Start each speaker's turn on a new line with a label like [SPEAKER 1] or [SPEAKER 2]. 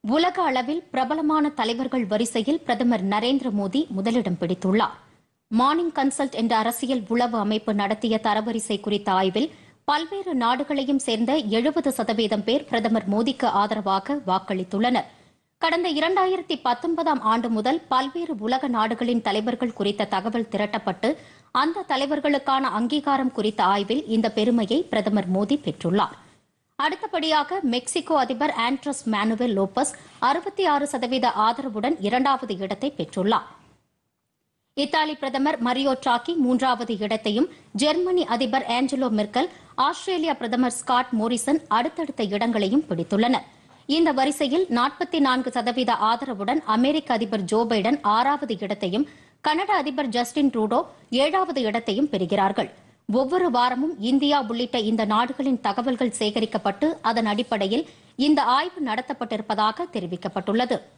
[SPEAKER 1] உலக அளவில் பிரபலமான தலைவர்கள் வரிசையில் பிரதமர் நரேந்திர மோடி முதலிடம் பிடித்துள்ளார். மார்னிங் கன்சல்ட் என்ற அரசியல் உளவு அமைப்பு நடத்திய தரவரிசை குறித்த ஆய்வில் பல்வேறு நாடுகளையும் சேர்ந்த 70% பேர் பிரதமர் மோடிக்கு ஆதரவாக வாக்களித்துள்ளனர். கடந்த 2019ஆம் ஆண்டு முதல் பல்வேறு உலக நாடுகளின் தலைவர்கள் குறித்த தகவல் திரட்டப்பட்டு அந்த தலைவர்களுக்கான அங்கீகாரம் குறித்த ஆய்வில் இந்த பெருமையை பிரதமர் மோடி பெற்றுள்ளார். அடுத்தபடியாக மெக்சிகோ அதிபர் ஆண்ட்ரஸ் மேனுவேல் லோபஸ் 66% ஆதரவுடன் இரண்டாவது இடத்தை பெற்றுள்ளார். இத்தாலி பிரதமர் மரியோ டிராகி மூன்றாவது இடத்தையும், ஜெர்மனி அதிபர் ஆஞ்சலோ மெர்க்கல், ஆஸ்திரேலியா பிரதமர் ஸ்காட் மோரிசன் அடுத்தடுத்த இடங்களையும் பிடித்துள்ளனர். இந்த வரிசையில் 44% ஆதரவுடன் அமெரிக்க அதிபர் ஜோ பைடன் 6வது இடத்தையும், கனடா அதிபர் ஜஸ்டின் ட்ரூடோ 7வது இடத்தையும் பெறுகிறார்கள். ஒவ்வொரு வாரமும் இந்தியா உள்ளிட்ட இந்த நாடுகளின் தகவல்கள் சேகரிக்கப்பட்டு அதன் அடிப்படையில் இந்த ஆய்வு நடத்தப்பட்டிருப்பதாக தெரிவிக்கப்பட்டுள்ளது.